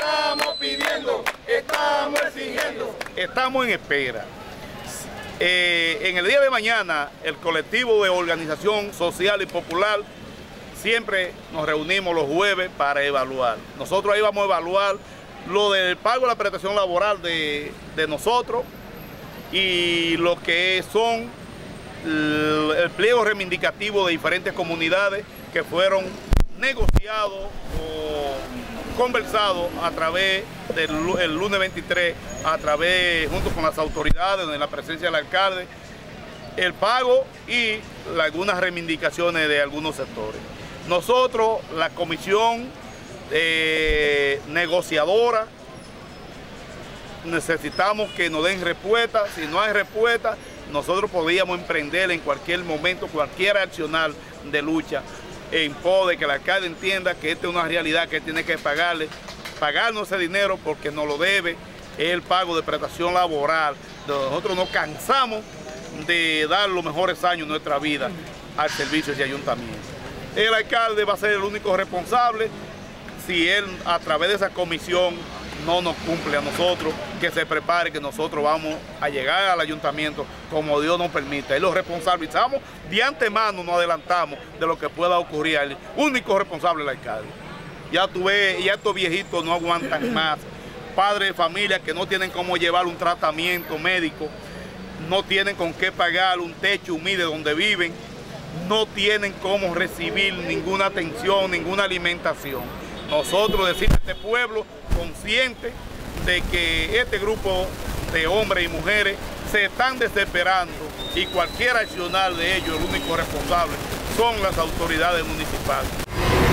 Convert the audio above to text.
estamos pidiendo, estamos exigiendo. Estamos en espera. En el día de mañana, el colectivo de organización social y popular siempre nos reunimos los jueves para evaluar. Nosotros ahí vamos a evaluar lo del pago de la prestación laboral de nosotros y lo que son el pliego reivindicativo de diferentes comunidades que fueron negociados o conversados a través del lunes 23, junto con las autoridades, en la presencia del alcalde, el pago y algunas reivindicaciones de algunos sectores. Nosotros, la comisión negociadora, necesitamos que nos den respuesta. Si no hay respuesta, nosotros podríamos emprender en cualquier momento cualquier accionar de lucha en pos de que el alcalde entienda que esta es una realidad que tiene que pagarnos ese dinero porque nos lo debe, es el pago de prestación laboral. Nosotros nos cansamos de dar los mejores años de nuestra vida al servicio de ese ayuntamiento. El alcalde va a ser el único responsable si él, a través de esa comisión, no nos cumple a nosotros, que se prepare, que nosotros vamos a llegar al ayuntamiento como Dios nos permita. Y lo responsabilizamos de antemano, nos adelantamos de lo que pueda ocurrir. El único responsable es el alcalde. Ya tú ves, ya estos viejitos no aguantan más. Padres de familia que no tienen cómo llevar un tratamiento médico, no tienen con qué pagar un techo humilde donde viven, no tienen cómo recibir ninguna atención, ninguna alimentación. Nosotros decimos a este pueblo consciente de que este grupo de hombres y mujeres se están desesperando y cualquier accionar de ellos, el único responsable son las autoridades municipales.